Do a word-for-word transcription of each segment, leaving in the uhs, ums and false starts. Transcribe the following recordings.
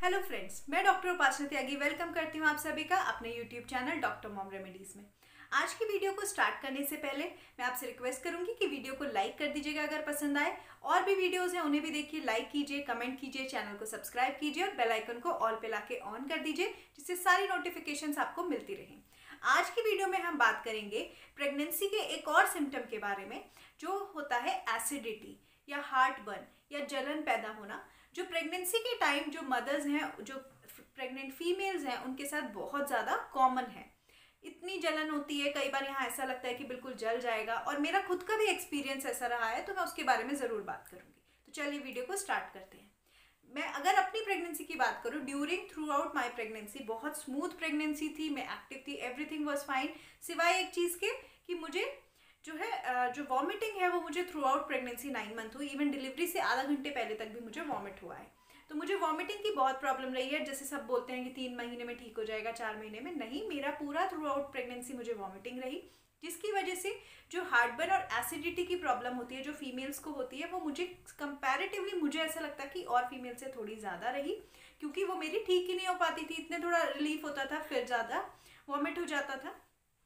Hello friends, मैं doctor Upasana Tyagi welcome करती हूँ आप सभी का अपने YouTube channel doctor mom remedies में। आज की वीडियो को स्टार्ट करने से पहले मैं आपसे रिक्वेस्ट करूंगी कि वीडियो को लाइक कर दीजिएगा अगर पसंद आए। और भी वीडियोस हैं उन्हें भी देखिए, लाइक कीजिए, कमेंट कीजिए, चैनल को सब्सक्राइब कीजिए और बेल आइकन को ऑल पे लाके ऑन कर दीजिए, जिससे सारी नोटिफिकेशंस आपको मिलती रहें। आज की वीडियो में हम बात करेंगे प्रेगनेंसी के एक और सिम्टम के बारे में, जो होता है एसिडिटी या हार्ट बर्न या जलन पैदा होना, जो प्रेगनेंसी के टाइम जो मदर्स हैं, जो प्रेग्नेंट फीमेल्स हैं, उनके साथ बहुत ज़्यादा कॉमन है। इतनी जलन होती है, कई बार यहाँ ऐसा लगता है कि बिल्कुल जल जाएगा, और मेरा खुद का भी एक्सपीरियंस ऐसा रहा है, तो मैं उसके बारे में ज़रूर बात करूँगी। तो चलिए वीडियो को स्टार्ट करते हैं। मैं अगर अपनी प्रेगनेंसी की बात करूँ, during throughout my pregnancy बहुत स्मूथ प्रेगनेंसी थी, मैं एक्टिव थी, एवरीथिंग वॉज फाइन, सिवाय एक चीज़ के कि मुझे जो है जो वॉमिटिंग है वो मुझे throughout pregnancy nine month हुई। इवन डिलीवरी से आधा घंटे पहले तक भी मुझे वॉमिट हुआ है। तो मुझे वॉमिटिंग की बहुत प्रॉब्लम रही है। जैसे सब बोलते हैं कि तीन महीने में ठीक हो जाएगा, चार महीने में, नहीं, मेरा पूरा थ्रू आउट प्रेगनेंसी मुझे वॉमिटिंग रही, जिसकी वजह से जो हार्टबर्न और एसिडिटी की प्रॉब्लम होती है, जो फीमेल्स को होती है, वो मुझे कंपैरेटिवली मुझे ऐसा लगता है कि और फीमेल से थोड़ी ज़्यादा रही, क्योंकि वो मेरी ठीक ही नहीं हो पाती थी। इतने थोड़ा रिलीफ होता था, फिर ज़्यादा वॉमिट हो जाता था।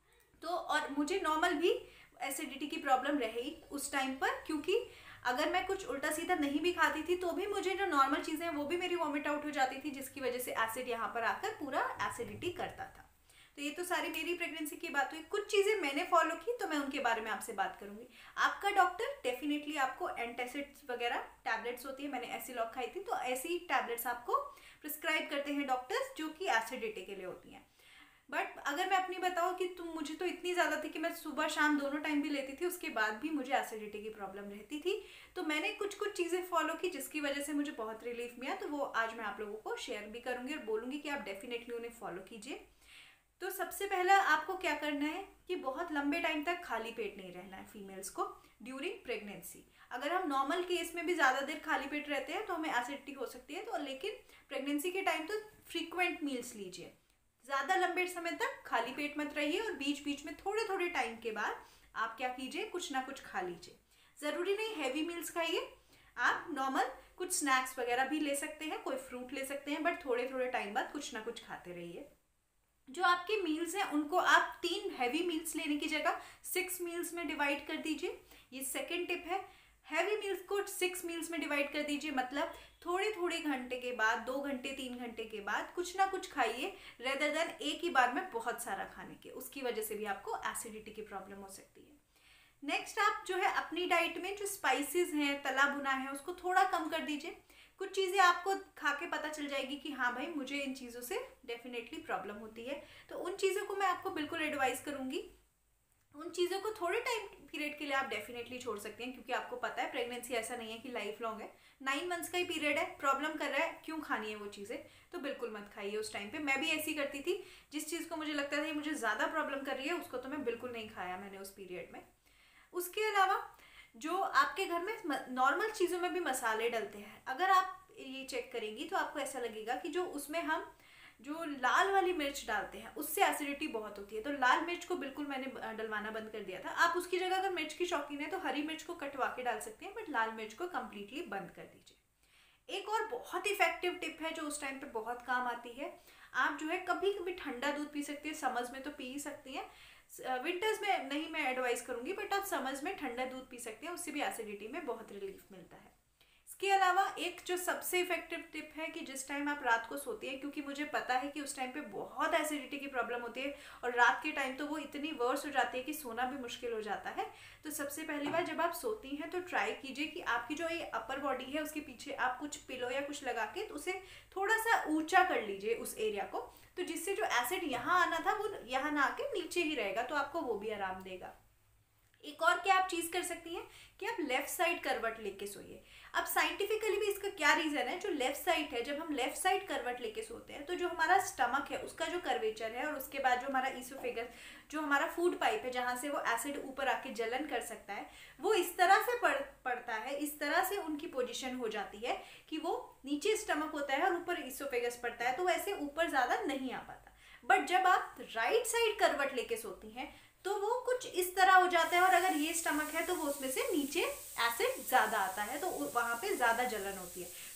तो और मुझे नॉर्मल भी एसिडिटी की प्रॉब्लम रही उस टाइम पर, क्योंकि अगर मैं कुछ उल्टा सीधा नहीं भी खाती थी तो भी मुझे जो नॉर्मल चीज़ें हैं वो भी मेरी वॉमिट आउट हो जाती थी, जिसकी वजह से एसिड यहाँ पर आकर पूरा एसिडिटी करता था। तो ये तो सारी मेरी प्रेगनेंसी की बात हुई। कुछ चीज़ें मैंने फॉलो की तो मैं उनके बारे में आपसे बात करूंगी। आपका डॉक्टर डेफिनेटली आपको एंटासिड्स वगैरह टैबलेट्स होती है, मैंने एसिलॉक खाई थी, तो ऐसी टैबलेट्स आपको प्रिस्क्राइब करते हैं डॉक्टर्स, जो कि एसिडिटी के लिए होती हैं। बट अगर मैं अपनी बताऊँ कि तुम मुझे तो इतनी ज़्यादा थी कि मैं सुबह शाम दोनों टाइम भी लेती थी, उसके बाद भी मुझे एसिडिटी की प्रॉब्लम रहती थी। तो मैंने कुछ कुछ चीज़ें फॉलो की, जिसकी वजह से मुझे बहुत रिलीफ मिला। तो वो आज मैं आप लोगों को शेयर भी करूँगी और बोलूँगी कि आप डेफिनेटली उन्हें फॉलो कीजिए। तो सबसे पहला आपको क्या करना है कि बहुत लंबे टाइम तक खाली पेट नहीं रहना है फीमेल्स को ड्यूरिंग प्रेगनेंसी। अगर हम नॉर्मल केस में भी ज़्यादा देर खाली पेट रहते हैं तो हमें एसिडिटी हो सकती है, तो लेकिन प्रेगनेंसी के टाइम तो फ्रीक्वेंट मील्स लीजिए, ज़्यादा लंबे समय तक खाली पेट मत रहिए, और बीच बीच में थोड़े थोड़े टाइम के बाद आप क्या कीजिए, कुछ ना कुछ खा लीजिए। ज़रूरी नहीं हैवी मील्स खाइए, आप नॉर्मल कुछ स्नैक्स वगैरह भी ले सकते हैं, कोई फ्रूट ले सकते हैं, बट थोड़े थोड़े टाइम बाद कुछ ना कुछ खाते रहिए। जो आपके मील्स हैं उनको आप तीन हैवी मील्स लेने की जगह सिक्स मील्स में डिवाइड कर दीजिए। ये सेकेंड टिप है। हैवी मील्स को सिक्स मील्स में डिवाइड कर दीजिए, मतलब थोड़े थोड़े घंटे के बाद, दो घंटे तीन घंटे के बाद कुछ ना कुछ खाइए, रेदर देन एक ही बार में बहुत सारा खाने के। उसकी वजह से भी आपको एसिडिटी की प्रॉब्लम हो सकती है। नेक्स्ट, आप जो है अपनी डाइट में जो स्पाइसेस हैं, तला भुना है, उसको थोड़ा कम कर दीजिए। कुछ चीज़ें आपको खा के पता चल जाएगी कि हाँ भाई, मुझे इन चीज़ों से डेफिनेटली प्रॉब्लम होती है, तो उन चीज़ों को मैं आपको बिल्कुल एडवाइस करूँगी। उन चीज़ों को थोड़े टाइम पीरियड के लिए आप डेफिनेटली छोड़ सकते हैं, क्योंकि आपको पता है प्रेगनेंसी ऐसा नहीं है कि लाइफ लॉन्ग है, नाइन मंथ्स का ही पीरियड है, प्रॉब्लम कर रहा है, क्यों खानी है वो चीज़ें, तो बिल्कुल मत खाइए उस टाइम पे। मैं भी ऐसी करती थी, जिस चीज़ को मुझे लगता था मुझे ज़्यादा प्रॉब्लम कर रही है, उसको तो मैं बिल्कुल नहीं खाया मैंने उस पीरियड में। उसके अलावा जो आपके घर में नॉर्मल चीज़ों में भी मसाले डलते हैं, अगर आप ये चेक करेंगी तो आपको ऐसा लगेगा कि जो उसमें हम जो लाल वाली मिर्च डालते हैं उससे एसिडिटी बहुत होती है, तो लाल मिर्च को बिल्कुल मैंने डलवाना बंद कर दिया था। आप उसकी जगह अगर मिर्च की शौकीन है तो हरी मिर्च को कटवा के डाल सकते हैं, बट लाल मिर्च को कम्प्लीटली बंद कर दीजिए। एक और बहुत इफेक्टिव टिप है जो उस टाइम पे बहुत काम आती है। आप जो है कभी कभी ठंडा दूध पी सकती है, समझ में तो पी ही सकती हैं, विंटर्स में नहीं मैं एडवाइस करूंगी, बट आप समझ में ठंडा दूध पी सकते हैं, उससे भी एसिडिटी में बहुत रिलीफ मिलता है। इसके अलावा एक जो सबसे इफेक्टिव टिप है कि जिस टाइम आप रात को सोती हैं, क्योंकि मुझे पता है कि उस टाइम पे बहुत एसिडिटी की प्रॉब्लम होती है, और रात के टाइम तो वो इतनी वर्स हो जाती है कि सोना भी मुश्किल हो जाता है। तो सबसे पहली बार जब आप सोती हैं तो ट्राई कीजिए कि आपकी जो ये अपर बॉडी है उसके पीछे आप कुछ पिलो या कुछ लगा के तो उसे थोड़ा सा ऊंचा कर लीजिए उस एरिया को, तो जिससे जो एसिड यहाँ आना था वो यहाँ ना आके नीचे ही रहेगा, तो आपको वो भी आराम देगा। एक और क्या आप चीज़ कर सकती हैं कि आप लेफ्ट साइड करवट लेके सोइए। अब साइंटिफिकली भी इसका क्या रीज़न है, जो लेफ्ट साइड है, जब हम लेफ्ट साइड करवट लेके सोते हैं तो जो हमारा स्टमक है उसका जो कर्वेचर है, और उसके बाद जो हमारा ईसोफेगस, जो हमारा फूड पाइप है जहाँ से वो एसिड ऊपर आके जलन कर सकता है, वो इस तरह से पड़ पड़ता है, इस तरह से उनकी पोजिशन हो जाती है कि वो नीचे स्टमक होता है और ऊपर ईसोफेगस पड़ता है, तो वैसे ऊपर ज़्यादा नहीं आ पाता। बट जब आप राइट साइड करवट लेके सोती हैं तो वो कुछ इस तरह हो जाता है, और अगर ये स्टमक है तो वो उसमें से नीचे एसिड ज़्यादा आता है, तो वहाँ पे ज़्यादा जलन होती है।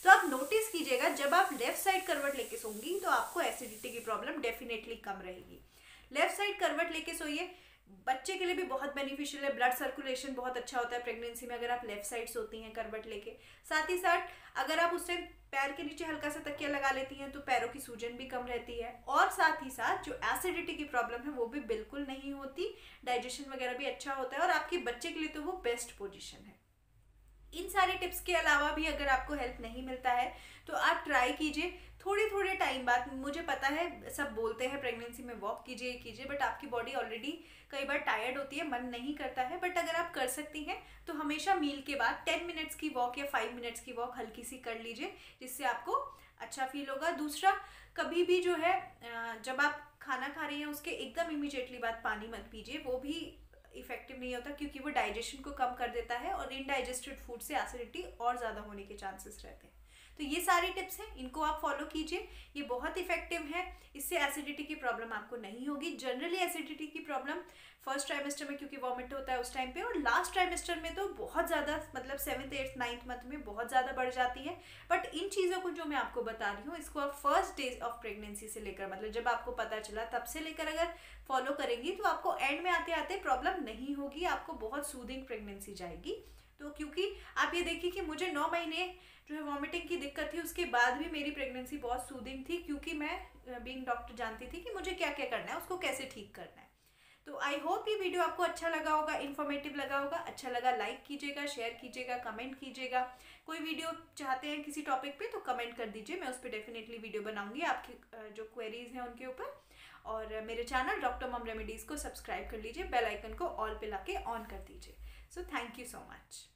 तो आप नोटिस कीजिएगा जब आप लेफ्ट साइड करवट लेके सोंगी तो आपको एसिडिटी की प्रॉब्लम डेफिनेटली कम रहेगी। लेफ्ट साइड करवट लेके सोइए, बच्चे के लिए भी बहुत बेनिफिशियल है। ब्लड सर्कुलेशन बहुत अच्छा होता है प्रेगनेंसी में अगर आप लेफ्ट साइड सोती हैं करवट लेके। साथ ही साथ अगर आप उस टाइम पैर के नीचे हल्का सा तकिया लगा लेती हैं तो पैरों की सूजन भी कम रहती है, और साथ ही साथ जो एसिडिटी की प्रॉब्लम है वो भी बिल्कुल नहीं होती, डाइजेशन वगैरह भी अच्छा होता है, और आपके बच्चे के लिए तो वो बेस्ट पोजिशन है। इन सारे टिप्स के अलावा भी अगर आपको हेल्प नहीं मिलता है तो आप ट्राई कीजिए थोड़े थोड़े टाइम बाद। मुझे पता है सब बोलते हैं प्रेगनेंसी में वॉक कीजिए कीजिए, बट आपकी बॉडी ऑलरेडी कई बार टायर्ड होती है, मन नहीं करता है। बट अगर आप कर सकती हैं तो हमेशा मील के बाद टेन मिनट्स की वॉक या फाइव मिनट्स की वॉक हल्की सी कर लीजिए, जिससे आपको अच्छा फील होगा। दूसरा, कभी भी जो है जब आप खाना खा रही हैं उसके एकदम इमीडिएटली बाद पानी मत पीजिए, वो भी इफेक्टिव नहीं होता क्योंकि वो डाइजेशन को कम कर देता है और इनडाइजेस्टेड फूड से एसिडिटी और ज़्यादा होने के चांसेस रहते हैं। तो ये सारे टिप्स हैं, इनको आप फॉलो कीजिए, ये बहुत इफेक्टिव है। इससे एसिडिटी की प्रॉब्लम आपको नहीं होगी। जनरली एसिडिटी की प्रॉब्लम फर्स्ट ट्राइमेस्टर में क्योंकि वॉमिट होता है उस टाइम पे, और लास्ट ट्राइमेस्टर में तो बहुत ज़्यादा, मतलब सेवन्थ एट्थ नाइन्थ मंथ में बहुत ज़्यादा बढ़ जाती है। बट इन चीज़ों को जो मैं आपको बता रही हूँ इसको आप फर्स्ट डेज ऑफ प्रेगनेंसी से लेकर, मतलब जब आपको पता चला तब से लेकर अगर फॉलो करेंगी तो आपको एंड में आते आते प्रॉब्लम नहीं होगी, आपको बहुत सूदिंग प्रेगनेंसी जाएगी। तो क्योंकि आप ये देखिए कि मुझे नौ महीने जो है वॉमिटिंग की दिक्कत थी, उसके बाद भी मेरी प्रेगनेंसी बहुत सूदिंग थी, क्योंकि मैं बीइंग डॉक्टर जानती थी कि मुझे क्या क्या करना है, उसको कैसे ठीक करना है। तो आई होप ये वीडियो आपको अच्छा लगा होगा, इन्फॉर्मेटिव लगा होगा। अच्छा लगा लाइक कीजिएगा, शेयर कीजिएगा, कमेंट कीजिएगा। कोई वीडियो चाहते हैं किसी टॉपिक पे तो कमेंट कर दीजिए, मैं उस पर डेफिनेटली वीडियो बनाऊंगी आपकी जो क्वेरीज हैं उनके ऊपर। और मेरे चैनल डॉक्टर मॉम रेमेडीज़ को सब्सक्राइब कर लीजिए, बेल आइकन को ऑल पे लाके ऑन कर दीजिए। So thank you so much.